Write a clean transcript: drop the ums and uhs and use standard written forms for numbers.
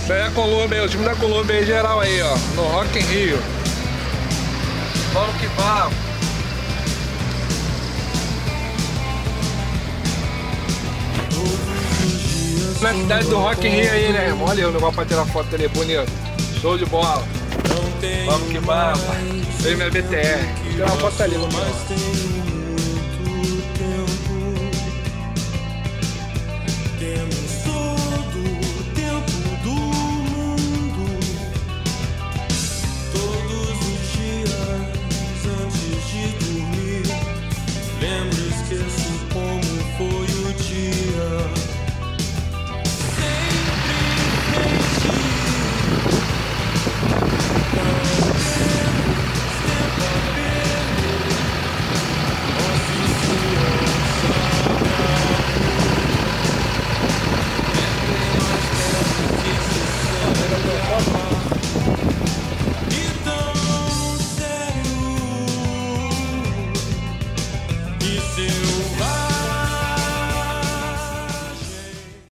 Isso aí é a Colômbia, o time da Colômbia aí geral aí, ó. No Rock in Rio. Vamos que vamos. Na cidade do Rock in Rio aí, né, irmão? Olha aí o negócio pra tirar foto ali, bonito. Show de bola. Vamos que vamos. Veio minha BTR. Vou tirar uma foto ali, mano.